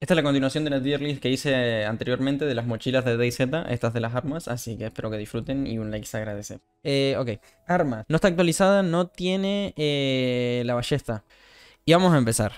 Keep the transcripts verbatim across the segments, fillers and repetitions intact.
Esta es la continuación de la tier list que hice anteriormente de las mochilas de DayZ, estas de las armas, así que espero que disfruten y un like se agradece. Eh, ok, armas. No está actualizada, no tiene eh, la ballesta. Y vamos a empezar.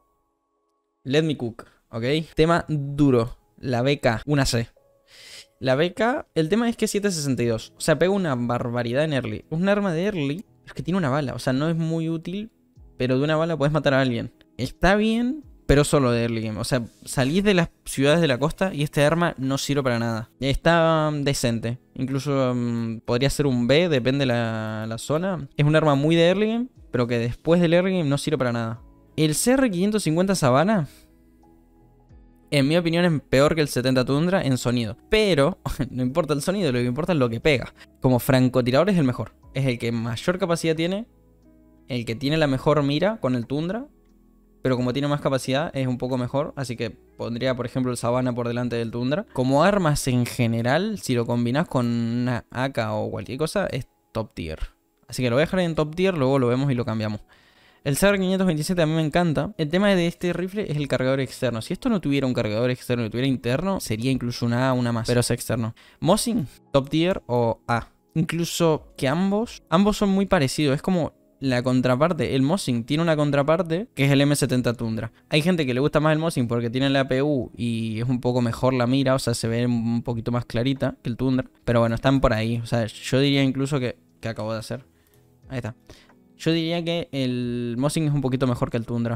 Let me cook, ok. Tema duro, la B K, una C. La B K, el tema es que es siete sesenta y dos, o sea, pega una barbaridad en early. Es un arma de early, es que tiene una bala, o sea, no es muy útil, pero de una bala puedes matar a alguien. Está bien, pero solo de early game. O sea, salís de las ciudades de la costa y este arma no sirve para nada. Está um, decente. Incluso um, podría ser un B, depende de la, la zona. Es un arma muy de early game, pero que después del early game no sirve para nada. El C R quinientos cincuenta Savannah, en mi opinión, es peor que el setenta Tundra en sonido. Pero no importa el sonido, lo que importa es lo que pega. Como francotirador es el mejor. Es el que mayor capacidad tiene. El que tiene la mejor mira con el Tundra. Pero como tiene más capacidad es un poco mejor, así que pondría por ejemplo el Savannah por delante del Tundra. Como armas en general, si lo combinas con una A K o cualquier cosa, es top tier. Así que lo voy a dejar en top tier, luego lo vemos y lo cambiamos. El C R quinientos veintisiete a mí me encanta. El tema de este rifle es el cargador externo. Si esto no tuviera un cargador externo y tuviera interno, sería incluso una A, una más, pero es externo. Mosin, top tier o A. Incluso que ambos, ambos son muy parecidos, es como la contraparte. El Mosin tiene una contraparte que es el M setenta Tundra. Hay gente que le gusta más el Mosin porque tiene la A P U y es un poco mejor la mira, o sea, se ve un poquito más clarita que el Tundra. Pero bueno, están por ahí. O sea, yo diría incluso que, que acabo de hacer. Ahí está. Yo diría que el Mosin es un poquito mejor que el Tundra.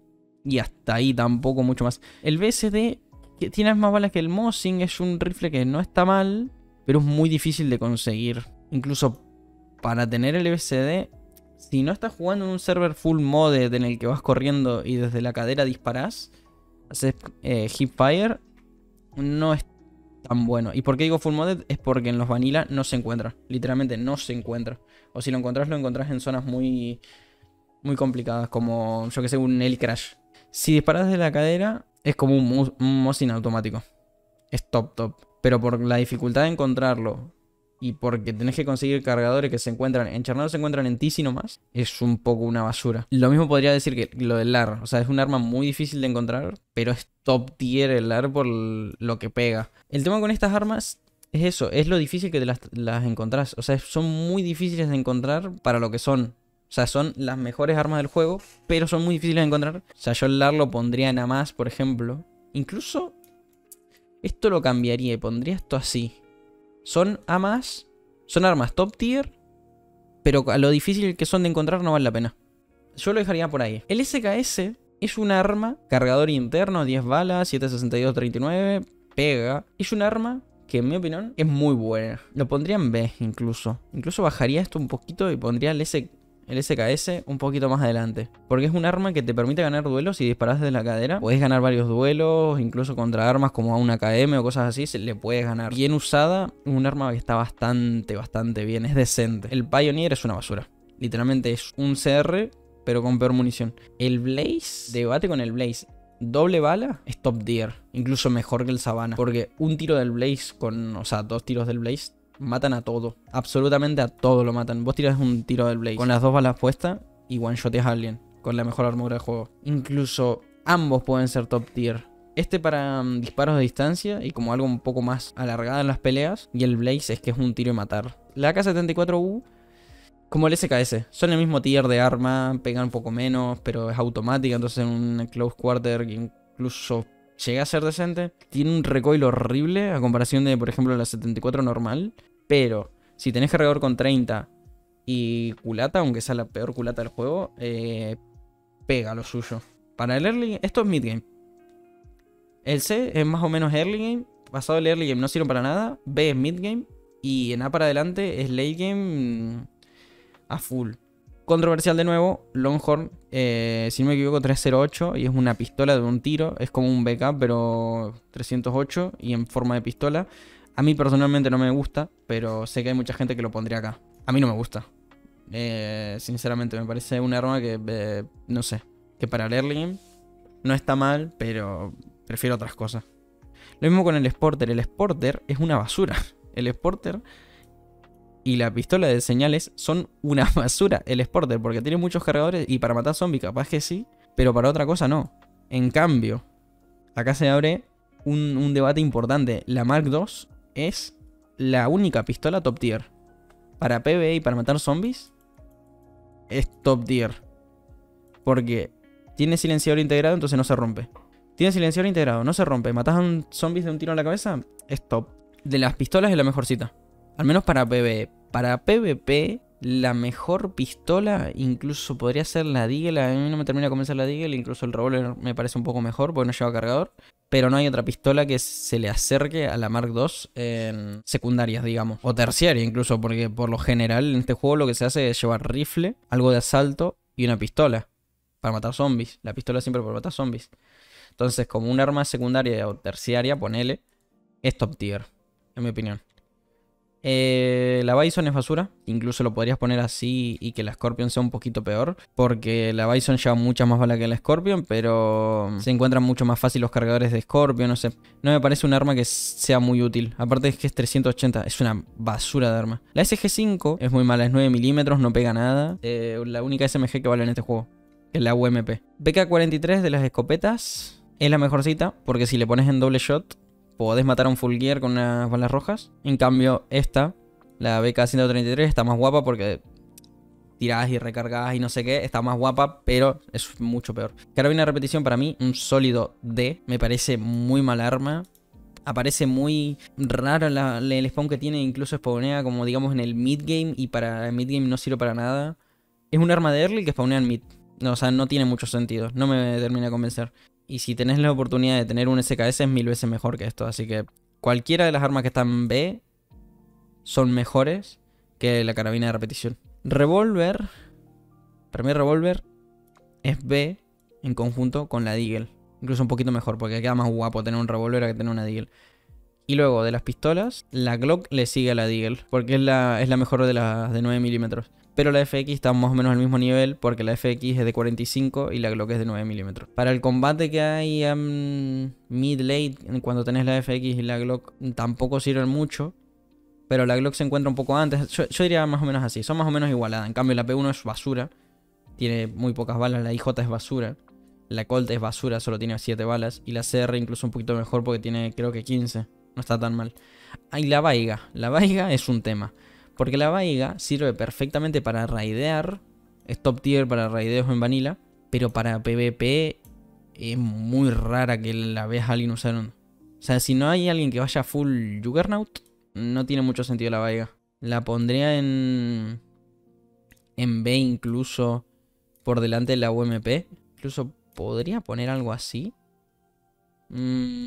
Y hasta ahí tampoco mucho más. El B S D que tiene más balas que el Mosin, es un rifle que no está mal, pero es muy difícil de conseguir. Incluso para tener el B S D, si no estás jugando en un server full modded en el que vas corriendo y desde la cadera disparás, haces eh, hipfire, no es tan bueno. ¿Y por qué digo full modded? Es porque en los vanilla no se encuentra. Literalmente no se encuentra. O si lo encontrás, lo encontrás en zonas muy, muy complicadas, como yo que sé, un Heli Crash. Si disparas desde la cadera, es como un, un Mosin automático. Es top top. Pero por la dificultad de encontrarlo y porque tenés que conseguir cargadores que se encuentran en Charnado, se encuentran en Tizi nomás, es un poco una basura. Lo mismo podría decir que lo del L A R. O sea, es un arma muy difícil de encontrar, pero es top tier el L A R por lo que pega. El tema con estas armas es eso, es lo difícil que te las, las encontrás. O sea, son muy difíciles de encontrar para lo que son. O sea, son las mejores armas del juego, pero son muy difíciles de encontrar. O sea, yo el L A R lo pondría en A más, por ejemplo. Incluso esto lo cambiaría y pondría esto así. Son A más, son armas top tier, pero a lo difícil que son de encontrar no vale la pena. Yo lo dejaría por ahí. El S K S es un arma, cargador interno, diez balas, siete sesenta y dos treinta y nueve, pega. Es un arma que en mi opinión es muy buena. Lo pondría en B incluso. Incluso bajaría esto un poquito y pondría el S K S. El S K S un poquito más adelante. Porque es un arma que te permite ganar duelos si disparas desde la cadera. Puedes ganar varios duelos, incluso contra armas como a una K M o cosas así, se le puedes ganar. Bien usada, un arma que está bastante, bastante bien, es decente. El Pioneer es una basura. Literalmente es un C R, pero con peor munición. El Blaze, debate con el Blaze. Doble bala es top tier, incluso mejor que el Savannah. Porque un tiro del Blaze con, o sea, dos tiros del Blaze matan a todo, absolutamente a todo lo matan. Vos tiras un tiro del Blaze con las dos balas puestas y one-shoteas a alguien con la mejor armadura del juego. Incluso ambos pueden ser top tier. Este para um, disparos de distancia y como algo un poco más alargado en las peleas. Y el Blaze es que es un tiro y matar. La A K setenta y cuatro U, como el S K S, son el mismo tier de arma, pegan un poco menos, pero es automática. Entonces en un close quarter incluso llega a ser decente. Tiene un recoil horrible a comparación de, por ejemplo, la setenta y cuatro normal. Pero si tenés cargador con treinta y culata, aunque sea la peor culata del juego, eh, pega lo suyo. Para el early, esto es mid game. El C es más o menos early game. Pasado el early game no sirve para nada. B es mid game. Y en A para adelante es late game a full. Controversial de nuevo, Longhorn, eh, si no me equivoco, trescientos ocho y es una pistola de un tiro. Es como un B K, pero trescientos ocho y en forma de pistola. A mí personalmente no me gusta, pero sé que hay mucha gente que lo pondría acá. A mí no me gusta. Eh, sinceramente, me parece un arma que, eh, no sé, que para el early game no está mal, pero prefiero otras cosas. Lo mismo con el Sporter. El Sporter es una basura. El Sporter y la pistola de señales son una basura. El Sporter, porque tiene muchos cargadores y para matar zombies capaz que sí, pero para otra cosa no. En cambio, acá se abre un, un debate importante. La Mark dos es la única pistola top tier. Para PvE y para matar zombies, es top tier. Porque tiene silenciador integrado, entonces no se rompe. Tiene silenciador integrado, no se rompe. Matas a un zombies de un tiro en la cabeza, es top. De las pistolas es la mejorcita. Al menos para PvE. Para PvP, la mejor pistola incluso podría ser la Deagle. A mí no me termina de convencer la Deagle. Incluso el revólver me parece un poco mejor porque no lleva cargador. Pero no hay otra pistola que se le acerque a la Mark dos en secundarias, digamos. O terciaria incluso, porque por lo general en este juego lo que se hace es llevar rifle, algo de asalto y una pistola para matar zombies. La pistola siempre para matar zombies. Entonces, como un arma secundaria o terciaria, ponele, es top tier, en mi opinión. Eh, la Bison es basura. Incluso lo podrías poner así y que la Scorpion sea un poquito peor. Porque la Bison lleva mucha más bala que la Scorpion. Pero se encuentran mucho más fácil los cargadores de Scorpion. No sé. No me parece un arma que sea muy útil. Aparte es que es trescientos ochenta. Es una basura de arma. La S G cinco es muy mala. Es nueve milímetros. No pega nada. Eh, la única S M G que vale en este juego es la U M P. B K cuarenta y tres de las escopetas es la mejorcita. Porque si le pones en doble shot podés matar a un full gear con unas balas rojas. En cambio, esta, la B K ciento treinta y tres, está más guapa porque tirás y recargas y no sé qué. Está más guapa, pero es mucho peor. Carabina de repetición para mí, un sólido D. Me parece muy mal arma. Aparece muy raro la, la, el spawn que tiene. Incluso spawnea como digamos en el mid game. Y para el mid game no sirve para nada. Es un arma de early que spawnea en mid. No, o sea, no tiene mucho sentido. No me termina de convencer. Y si tenés la oportunidad de tener un S K S es mil veces mejor que esto. Así que cualquiera de las armas que están B son mejores que la carabina de repetición. Revólver. Para mí revólver es B en conjunto con la Deagle. Incluso un poquito mejor porque queda más guapo tener un revólver que tener una Deagle. Y luego de las pistolas, la Glock le sigue a la Deagle. Porque es la, es la mejor de las de nueve milímetros. Pero la F X está más o menos al mismo nivel porque la F X es de cuarenta y cinco y la Glock es de nueve milímetros. Para el combate que hay um, mid-late, cuando tenés la F X y la Glock, tampoco sirven mucho. Pero la Glock se encuentra un poco antes. Yo, yo diría más o menos así, son más o menos igualadas. En cambio la P uno es basura, tiene muy pocas balas. La I J es basura. La Colt es basura, solo tiene siete balas. Y la C R incluso un poquito mejor porque tiene creo que quince. No está tan mal. Y la Vaiga. La Vaiga es un tema. Porque la Vaiga sirve perfectamente para raidear. Es top tier para raideos en vanilla. Pero para PvP es muy rara que la veas a alguien usar un... O sea, si no hay alguien que vaya full Juggernaut, no tiene mucho sentido la Vaiga. La pondría en... En B incluso por delante de la U M P. Incluso podría poner algo así. Mmm...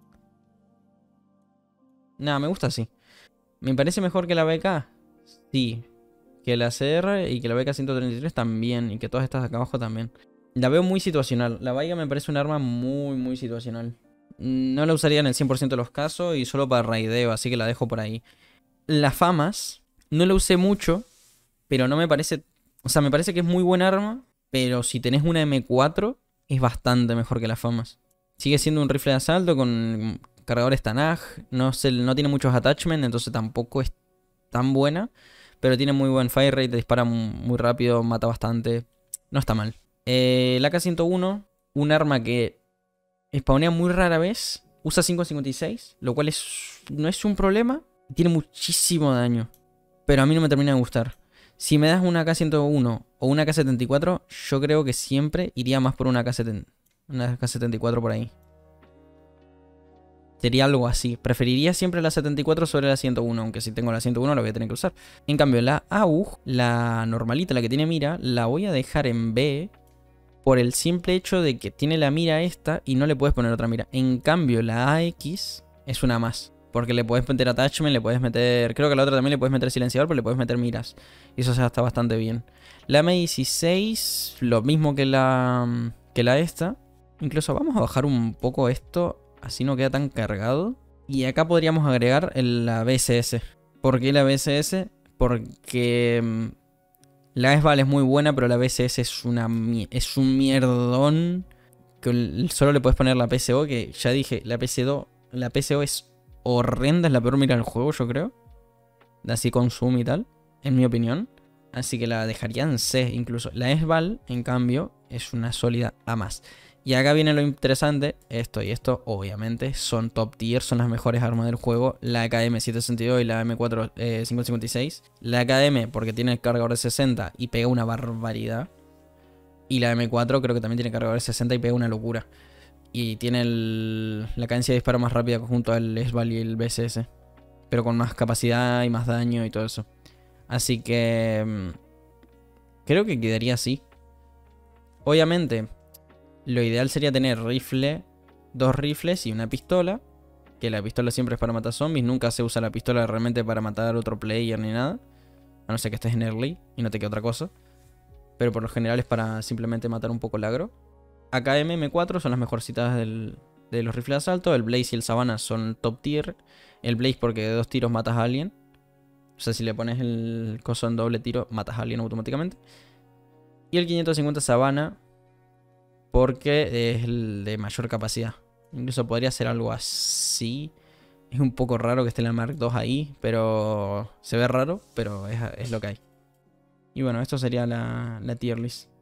Nada, me gusta así. ¿Me parece mejor que la B K? Sí. Que la C R y que la B K ciento treinta y tres también. Y que todas estas de acá abajo también. La veo muy situacional. La Vaiga me parece un arma muy, muy situacional. No la usaría en el cien por ciento de los casos y solo para raideo, así que la dejo por ahí. Las FAMAS no la usé mucho, pero no me parece... O sea, me parece que es muy buen arma, pero si tenés una M cuatro es bastante mejor que las FAMAS. Sigue siendo un rifle de asalto con cargadores Tanaj. No, se, no tiene muchos attachments, entonces tampoco es tan buena. Pero tiene muy buen fire rate, dispara muy rápido, mata bastante. No está mal. Eh, la A K ciento uno, un arma que spawnea muy rara vez. Usa cinco cincuenta y seis, lo cual es, no es un problema. Tiene muchísimo daño, pero a mí no me termina de gustar. Si me das una A K ciento uno o una A K setenta y cuatro, yo creo que siempre iría más por una A K setenta, una A K setenta y cuatro por ahí. Sería algo así. Preferiría siempre la setenta y cuatro sobre la ciento uno. Aunque si tengo la ciento uno la voy a tener que usar. En cambio la A U G, la normalita, la que tiene mira, la voy a dejar en B. Por el simple hecho de que tiene la mira esta y no le puedes poner otra mira. En cambio la A X es una más. Porque le puedes meter attachment, le puedes meter... Creo que a la otra también le puedes meter silenciador, pero le puedes meter miras. Y eso ya está bastante bien. La M dieciséis, lo mismo que la, que la esta. Incluso vamos a bajar un poco esto... Así no queda tan cargado. Y acá podríamos agregar el, la B S S. ¿Por qué la B S S? Porque um, la S V A L es muy buena, pero la B S S es, una, es un mierdón. Que solo le puedes poner la P C O, que ya dije, la P C O, la P C O es horrenda, es la peor mira del juego, yo creo. Así con zoom y tal, en mi opinión. Así que la dejaría en C incluso. La S V A L, en cambio, es una sólida A más. Y acá viene lo interesante, esto y esto obviamente son top tier, son las mejores armas del juego, la A K M setecientos sesenta y dos y la M cuatro eh, cincuenta cincuenta y seis. La A K M porque tiene el cargador de sesenta y pega una barbaridad. Y la M cuatro creo que también tiene cargador de sesenta y pega una locura. Y tiene el, la cadencia de disparo más rápida junto al S V A L y el B S S. Pero con más capacidad y más daño y todo eso. Así que creo que quedaría así. Obviamente lo ideal sería tener rifle, dos rifles y una pistola. Que la pistola siempre es para matar zombies. Nunca se usa la pistola realmente para matar a otro player ni nada. A no ser que estés en early y no te quede otra cosa. Pero por lo general es para simplemente matar un poco el agro. A K M, M cuatro son las mejorcitas del, de los rifles de asalto. El Blaze y el Savannah son top tier. El Blaze porque de dos tiros matas a alguien. O sea, si le pones el coso en doble tiro, matas a alguien automáticamente. Y el quinientos cincuenta Savannah porque es el de mayor capacidad. Incluso podría ser algo así. Es un poco raro que esté la Mark dos ahí, pero se ve raro, pero es, es lo que hay. Y bueno, esto sería la, la tier list.